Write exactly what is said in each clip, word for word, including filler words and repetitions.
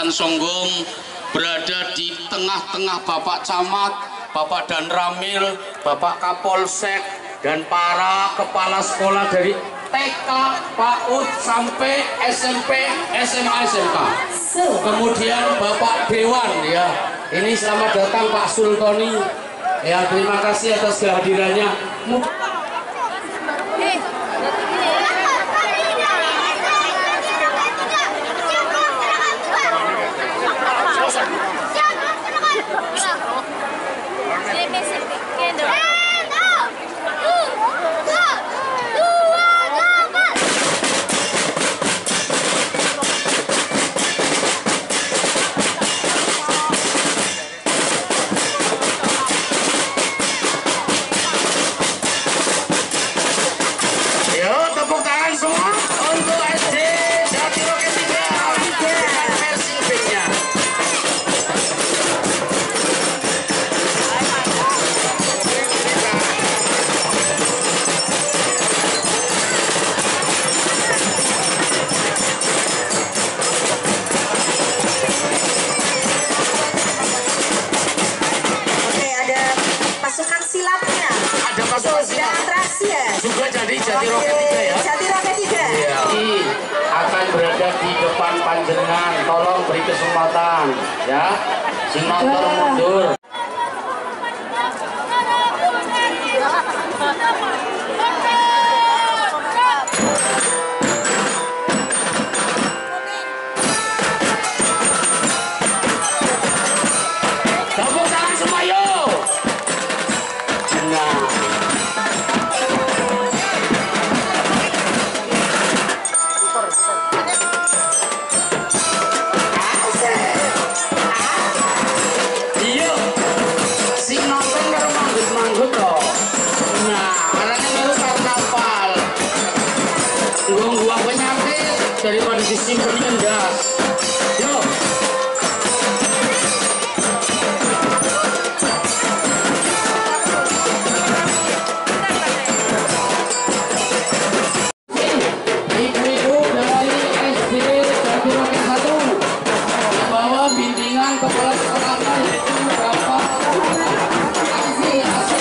Kecamatan Songgong berada di tengah-tengah Bapak Camat, Bapak Dan Ramil, Bapak Kapolsek, dan para kepala sekolah dari T K, PAUD sampai S M P, S M A, S M K. Kemudian Bapak Dewan ya. Ini selamat datang Pak Sultoni. Ya, terima kasih atas kehadirannya. Jati Roket tiga ya. Jati Roket tiga. Ya. Ini akan berada di depan panjenengan. Tolong beri kesempatan ya. Sing nonton mundur. Tepuk tangan semua yuk. Nah. Daripada disimpan ndas. Yo. Ibu-ibu dari S D Jati Roket satu membawa bimbingan kepala sekolahnya yaitu Bapak Asih Asih.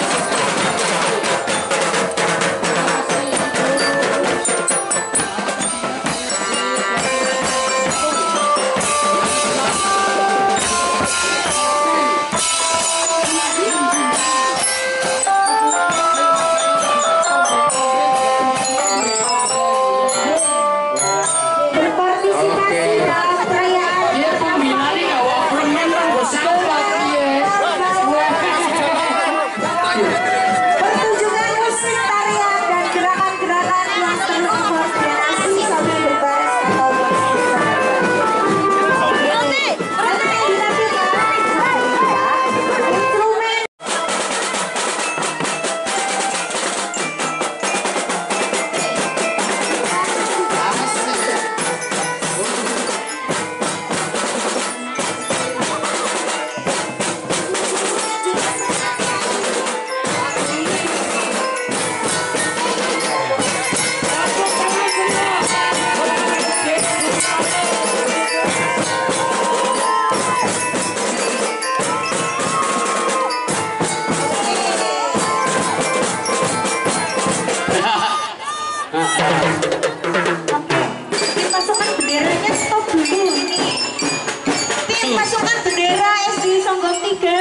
Tim pasukan benderanya stop dulu ini. Tim pasukan bendera S D Songgong tiga.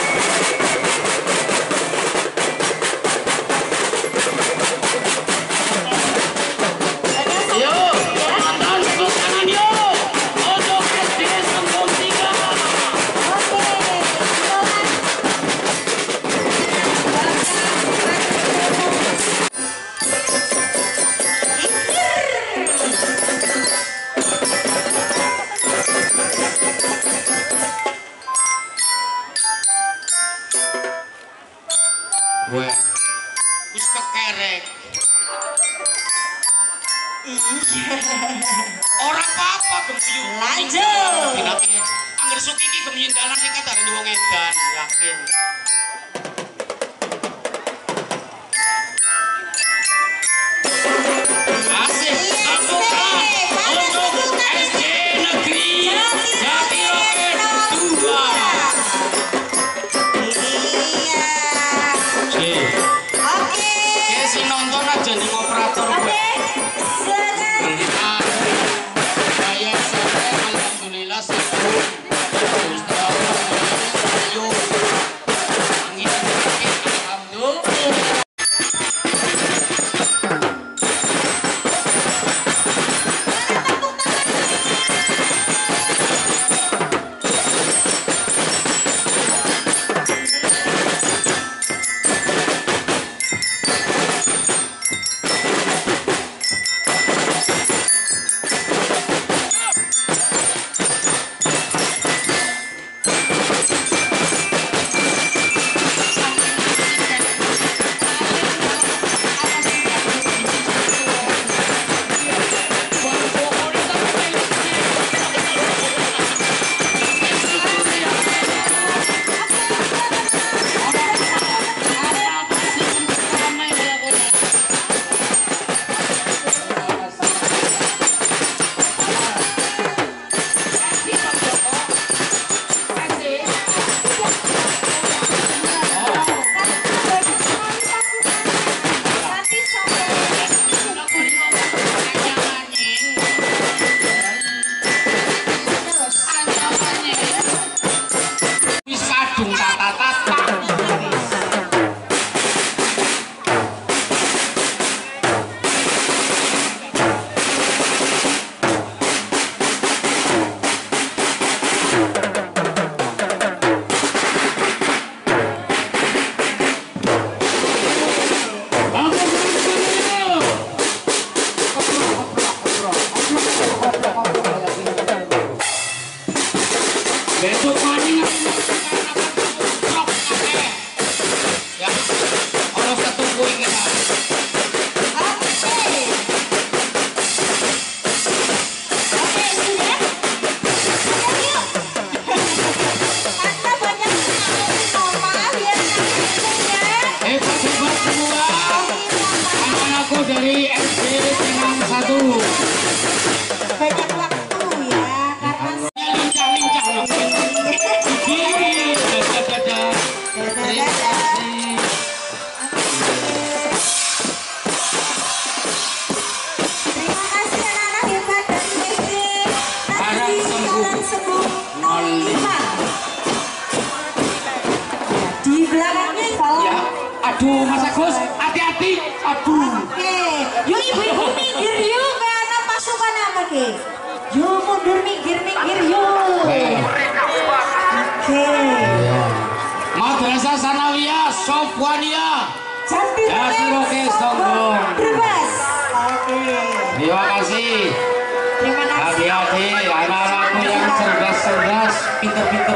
Wah, wis kekerek. Ora apa-apa gemyung. Lanjut. Angger suki iki gemyung dalan iki kadang wong edan, yakin. Asik. Untuk S D Negeri Jati Besok maning ya, orang ketunggu ini lah. Oke, sudah. Sudah yuk. Karena banyak sama biar punya. Hebat-hebat semua anak-anakku dari S D Senang satu. Banyak waktu ya, karena Lincah-lincah loh. Gini, dadah-dadah. Terima kasih. terima kasih anak-anak hebat dari S D Harap Negeri sembuh. Jalan Sembuh nol lima. Di belakangnya Ipal. Ya, aduh Mas Agus, hati-hati. Aduh. Oke, yuk ibu-ibu minggir yuk ke anak pasukan apa ke? Yuk mundur minggir-minggir yuk. Oke. Madrasah Sanawiyah Sofwania. Jati Jatiroke Sombong. Brebes. Oke. Terima kasih. Terima kasih. Hati-hati anak-anakku yang cerdas-cerdas, pinter-pinter.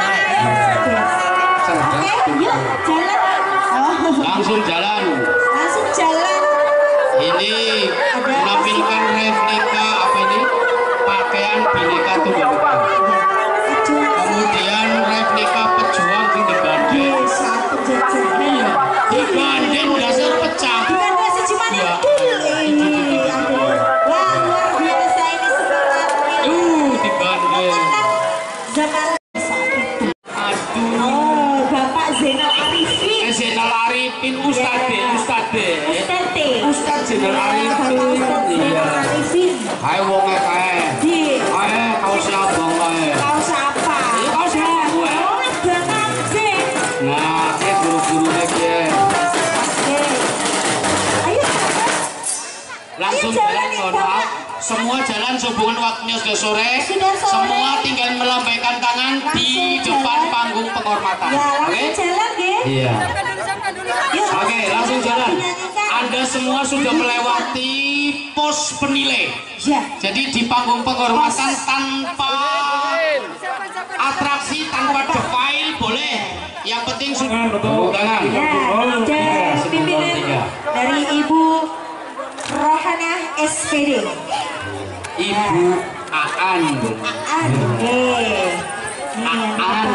Cerdas, Oke, yuk jalan. Oh, langsung jalan. langsung jalan. Ini menampilkan replika apa ini? Pakaian Bhinneka Tunggal Ika. Kemudian replika pejuang di Ganden. Satu jajan. Iya, di Ganden dasar pecah. Bukan bahasa cuma Iya. dul ini. Aduh. Wah, luar biasa ini semangatnya. Uh, di Ganden. Zaman saat itu. Aduh. Oh, Bapak Zainal Arifin. Eh, Zainal Arifin Ustadz, Ustadz. Ustadz. Ustadz Zainal Bapak Arifin. Ustadz Iya. Zainal Arifin. Hai wong e kae. Di Kae kau siapa kae? kau siapa? Kau siapa gue? Oh, jangan sih. Nah, eh guru-guru lagi. Oke. Ayo. Langsung Ayo jalan, jalan, nih, mohon Bapak. maaf. Semua jalan sehubungan waktunya sudah sore. Sudah sore. Semua tinggal melambaikan tangan di Langsung depan jalan. panggung penghormatan. Ya, Oke? langsung jalan, Ge. Iya. Yuk. Oke, langsung jalan. Dinyanyikan. Anda semua sudah melewati pos penilai. Ya. Jadi di panggung penghormatan tanpa atraksi, tanpa defail boleh. Yang penting sudah tepuk tangan. Ya, Tiga, dan satu, pimpinan tiga. dari Ibu Rohanah S P D. Ibu Aan. Aan. Eh. Ini yang Aan.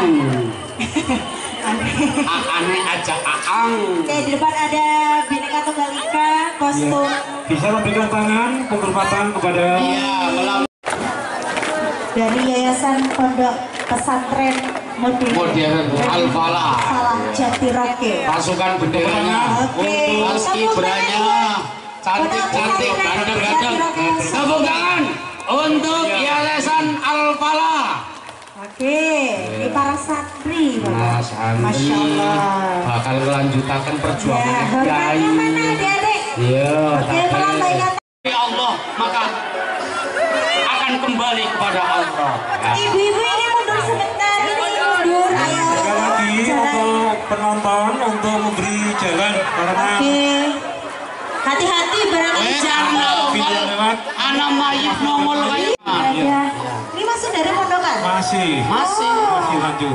depan. Aan aja Aang. Oke, di depan ada Bhinneka Tunggal Ika, kostum. Bisa memberikan tangan penghormatan kepada Iya, melalui Dari Yayasan Pondok Pesantren Modern. modern Al-Falah. Salah Jatiroke. Pasukan benderanya. Oke. Mas kibranya cantik-cantik, ganteng-ganteng. Tepuk tangan untuk Yayasan Al-Falah. Oke, ini para santri, Bapak. Nah, santri Masya Allah. bakal melanjutkan Ya, perjuangan hormatnya Kiai. mana adik-adik? Iya, Oke, tapi melambaikan. ya Allah maka akan kembali kepada Allah. Ya. Ibu-ibu ini mundur sebentar, ini mundur. Ayo. sekali lagi Jalan. untuk penonton untuk memberi jalan karena Oke. Hati-hati barangkali Eh, jatuh. pintu yang lewat Anak mayit nongol kayak Ada. Ini masuk dari pondokan? masih masih. masih lanjut.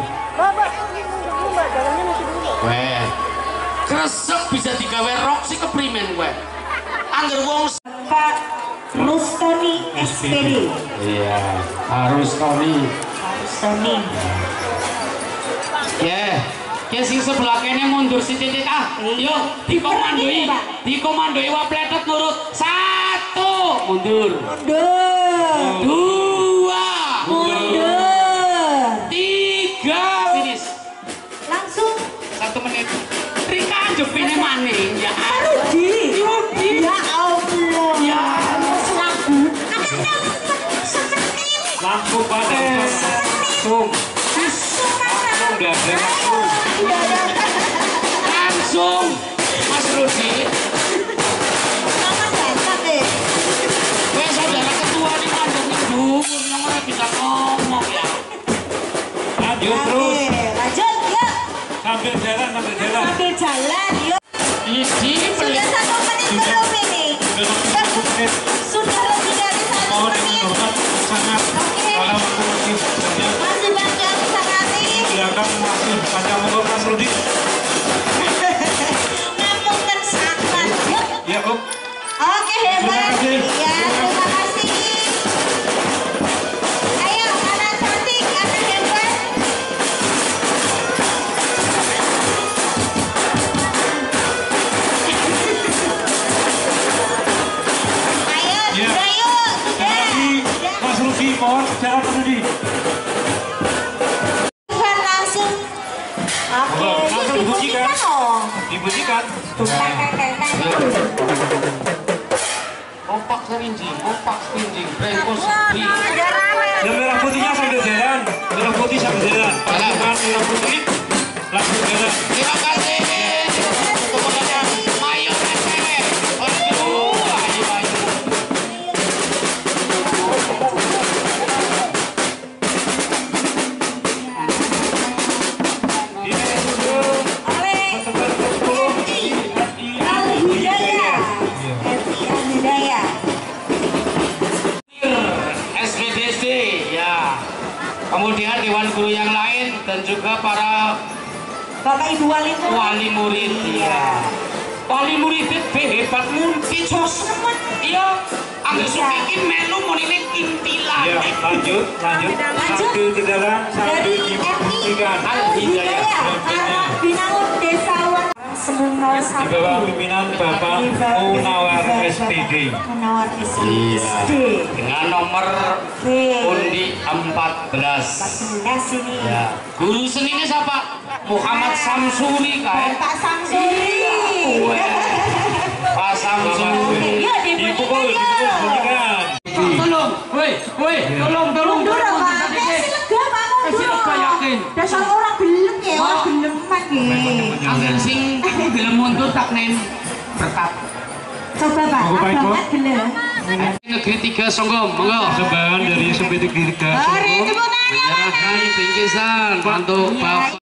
Weh, kresek bisa digawe rok sih keprimen gue. Angger wong. Pak Rustoni S P D. Iya, harus Tony. Rustoni. Ya, ya sing sebelah kene mundur si titik ah. Yuk, dikomandoi, dikomandoi wapletet nurut. Satu, mundur. Mundur. Dua, Mundur. tiga, finish. Langsung. Satu menit. Rika jepine maning ya. Rudi. Rudi. Ya Allah. Ya. Lagu. Anaknya semenit. Langsung pada langsung Langsung mana? udah ada langsung. Udah ada. Langsung, Mas Rudi. Nama datang deh. Wes saudara ketua di panggung itu, yang ora bisa ngomong ya. Lanjut terus Oke, lanjut yuk. sambil jalan sambil jalan. Sambil jalan yuk. Ini Sudah pelit. satu menit belum ini? Sudah satu menit. Sudah lebih dari satu Mohon dengan menit. hormat sangat Oke. kalau waktu masih banyak. Masih banyak Panjang monggo Mas Rudi. Ngapunten sangat. Yuk. Ya, Om. Oke, hebat. Terima kasih. Iya, terima kasih. Ayo, anak cantik, anak hebat. Ayo, Ya. sudah yuk, Terima sudah. kasih Mas Rudi, mohon bicara Mas Rudi. Bukan langsung. Oke, Oh, langsung yuk dibunyikan. dibunyikan dong. Dibunyikan. Teng, teng, teng, teng, teng. Opak serinjing, opak serinjing, brengkos sepi. Dan merah putihnya sambil jalan. Merah putih sambil jalan. Pasukan merah putih langsung jalan. Terima kasih. Kemudian Mayu Nenek. Aduh, Ayu Ayu. Di Mesudo Oleh pasukan ke sepuluh Al-Hidayah. Eti Al-Hidayah. S B D S D ya. Kemudian dewan guru yang lain dan juga para Bapak Ibu Wali murid. wali murid ya. Wali murid itu hebat mungkin sosmed iya. Angger suki melu monine kintilan. Ya, lanjut, lanjut. Sambil di jalan, sambil Dari Eti dibuktikan. Al-Hidayah. Karena Binangun Desa Wan Semun nol Di satu. bawah pimpinan Bapak Munawar S P D. Munawar S P D. Dengan nomor Oke. undi empat belas. Belas ini. Ya. Guru seninya siapa? Muhammad Samsuri kan? Pak Samsuri. Pak Samsuri. Yuk Dipukul, dibunyikan dipukul, yuk. bunyikan. Tolong, woi, woi, tolong, tolong. Mundur dong Pak. Kasih lega Pak mundur. Kasih lega, yakin. Dasar orang gelem ya, orang geleman ya. Angger sing gelem mundur tak nen berkat. Coba Pak, Mau baik, Bu? abangan gelem. Negeri tiga Songgom, monggo. Persembahan dari S P D tiga Hari Solo. tepuk tangan. Menyerahkan bingkisan untuk Bapak